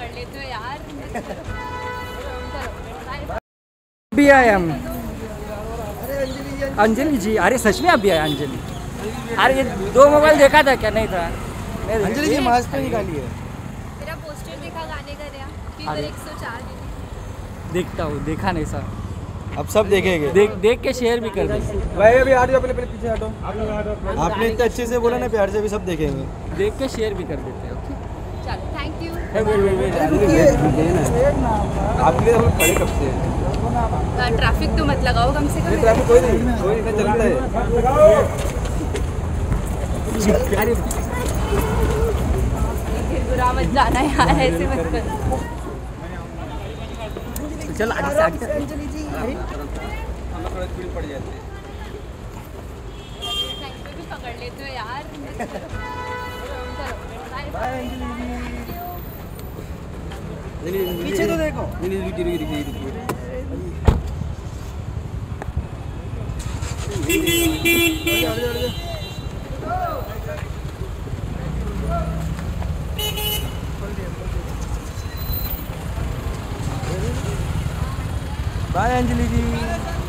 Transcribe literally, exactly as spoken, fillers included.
पकड़ लेते हो यार। भी आए हम। अंजलि जी, अरे सच में आप भी आए अंजलि? अरे ये दो मोबाइल देखा था क्या? नहीं था। अंजलि जी मास्क तो निकाली है। मेरा पोस्टर देखा गाने का नया फीवर एक सौ चार। देखता हूँ, देखा नहीं सर। अब सब देखेंगे। देख देख के शेयर भी कर दो भाई अभी हट जाओ, पहले पहले पीछे हटो। आपने इतने अच्छे से बोला ना प्यार से, भी सब देखेंगे। देख के शेयर भी कर देते हैं। चलो थैंक यू। आपके लिए हम लोग खड़े कब से हैं? ट्रैफिक तो मत लगाओ कम से कम। ट्रैफिक कोई नहीं, कोई नहीं चलता है। अरे बुरा मत जाना यार, ऐसे मत करो। चल आगे से आगे। अंजलि जी हम लोग थोड़ा स्पीड पड़ जाते हैं। भी पकड़ लेते हो यार। बाय अंजलि जी। पीछे तो देखो। नहीं नहीं रुकिए रुकिए रुकिए बाय अंजलि जी।